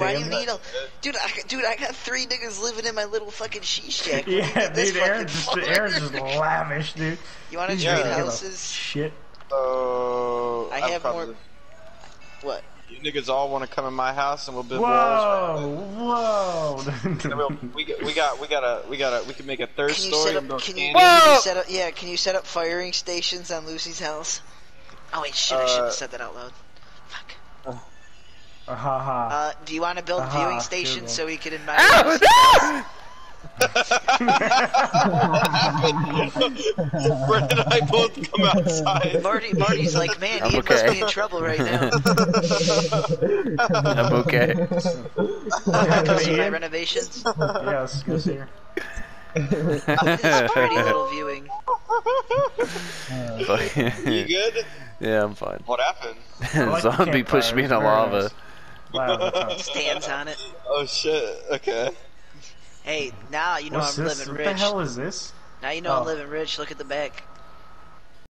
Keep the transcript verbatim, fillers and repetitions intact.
Why do you need a... Dude, I, dude, I got three niggas living in my little fucking sheesh shack. Yeah, dude, Aaron's just, Aaron's just lavish, dude. You wanna trade yeah. houses? Shit. Oh, uh, I have probably... more... What? You niggas all want to come in my house and we'll build whoa, walls. Whoa, whoa! we we got we got a we got a we can make a third can you story set up, and build can you, whoa! Can you set up, yeah, can you set up firing stations on Lucy's house? Oh wait, shit! Uh, I shouldn't have said that out loud. Fuck. Uh, uh, ha, ha. uh do you want to build uh, viewing ha, stations so we can invite? Ah! Brett and I both come outside. Marty, Marty's like, man, I'm he okay. must be in trouble right now. I'm okay. Go see my renovations. Yeah, let's go see her. This is pretty little viewing. You good? Yeah, I'm fine. What happened? Like Zombie pushed me in the lava. Nice. Stands on it. Oh shit, okay. Hey, now you know What's I'm this? living what rich. What the hell is this? Now you know oh. I'm living rich. Look at the back.